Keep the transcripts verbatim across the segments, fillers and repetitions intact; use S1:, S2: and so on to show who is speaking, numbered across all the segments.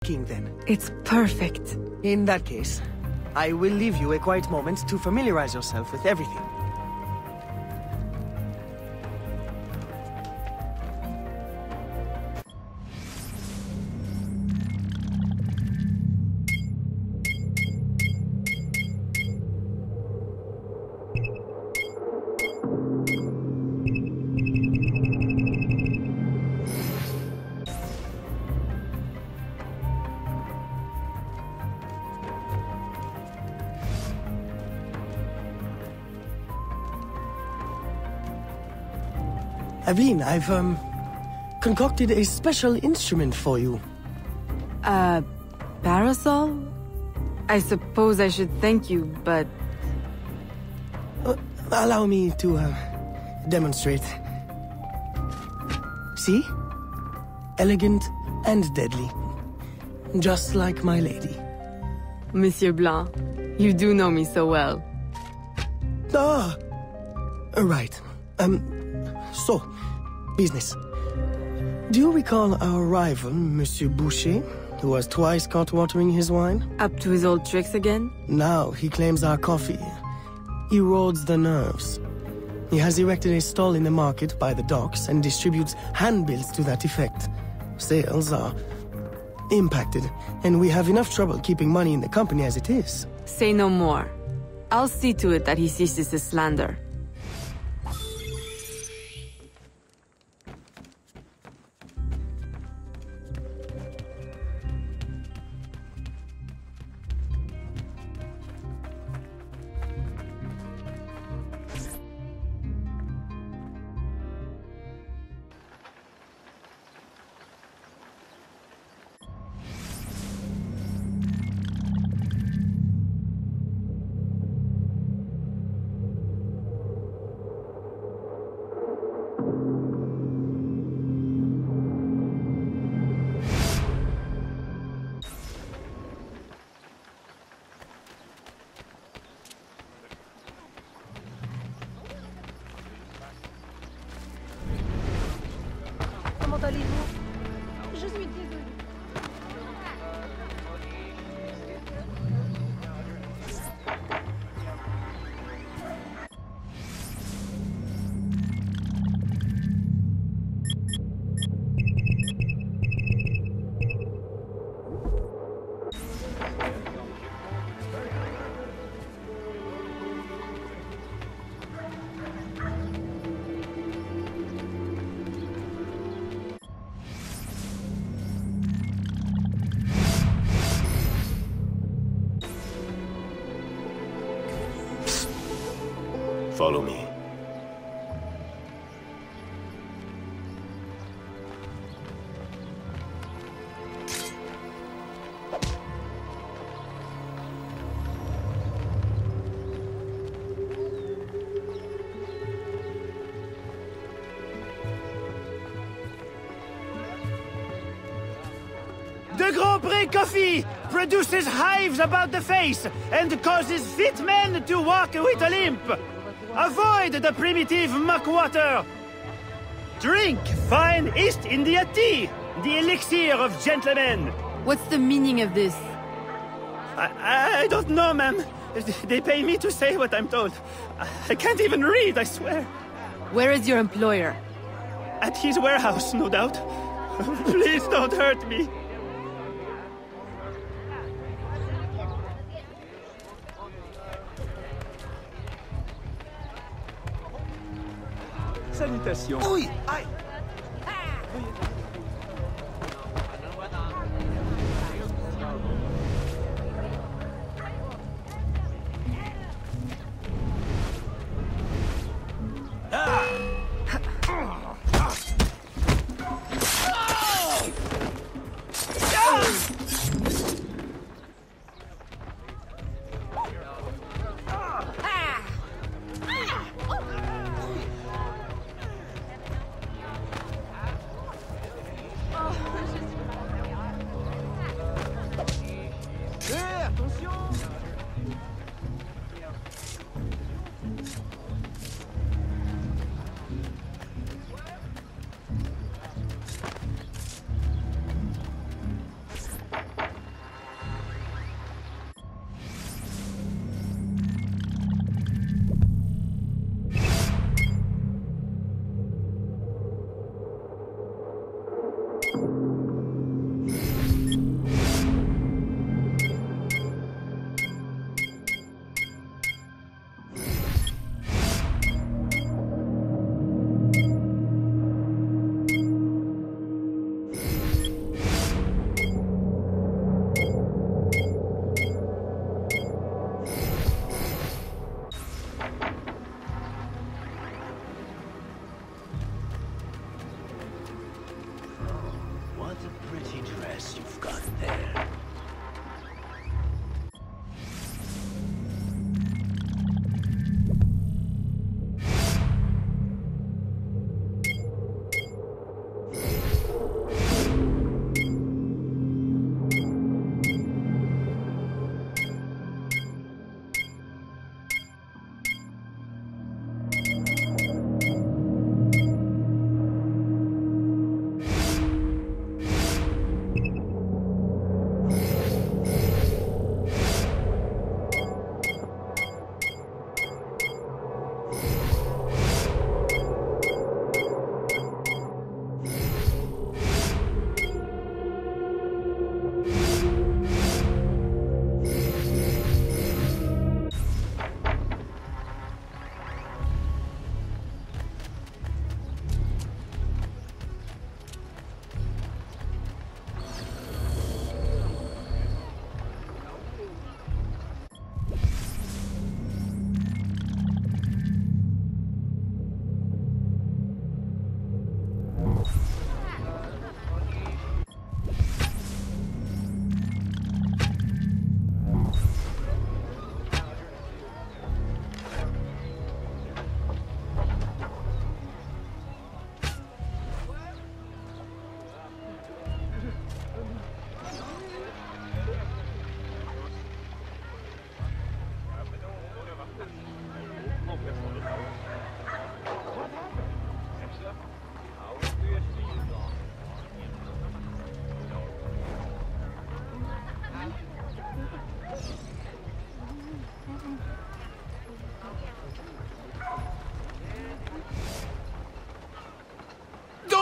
S1: king then.
S2: It's perfect.
S1: In that case, I will leave you a quiet moment to familiarize yourself with everything. Aveline, I've, um, concocted a special instrument for you.
S2: Uh, parasol? I suppose I should thank you, but...
S1: Uh, allow me to, uh, demonstrate. See? Elegant and deadly. Just like my lady.
S2: Monsieur Blanc, you do know me so well.
S1: Ah! Right. Um, so... business. Do you recall our rival, Monsieur Boucher, who was twice caught watering his wine?
S2: Up to his old tricks again?
S1: Now he claims our coffee erodes the nerves. He has erected a stall in the market by the docks and distributes handbills to that effect. Sales are impacted, and we have enough trouble keeping money in the company as it is.
S2: Say no more. I'll see to it that he ceases his slander.
S3: Comment allez-vous? Je suis désolée.
S4: Follow me.
S5: The Grand Prix coffee produces hives about the face and causes fit men to walk with a limp. Avoid the primitive muck water. Drink fine East India tea, the elixir of gentlemen.
S2: What's the meaning of this?
S5: I, I don't know, ma'am. They pay me to say what I'm told. I can't even read, I swear.
S2: Where is your employer?
S5: At his warehouse, no doubt. Please don't hurt me.
S6: Salutations.
S1: Oui, aïe.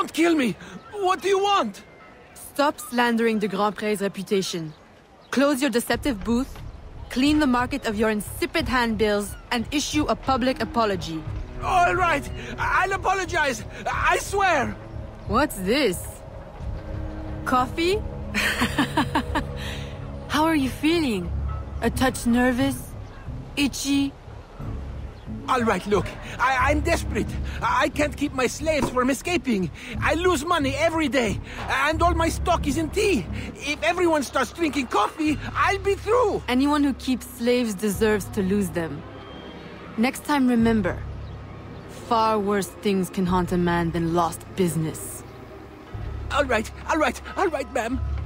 S4: Don't kill me! What do you want?
S2: Stop slandering the Grand Prix's reputation. Close your deceptive booth, clean the market of your insipid handbills, and issue a public apology.
S4: All right, I'll apologize. I swear.
S2: What's this? Coffee? How are you feeling? A touch nervous? Itchy?
S4: All right, look, I I'm desperate. I can't keep my slaves from escaping. I lose money every day, and all my stock is in tea. If everyone starts drinking coffee, I'll be through.
S2: Anyone who keeps slaves deserves to lose them. Next time, remember, far worse things can haunt a man than lost business.
S4: All right, all right, all right, ma'am.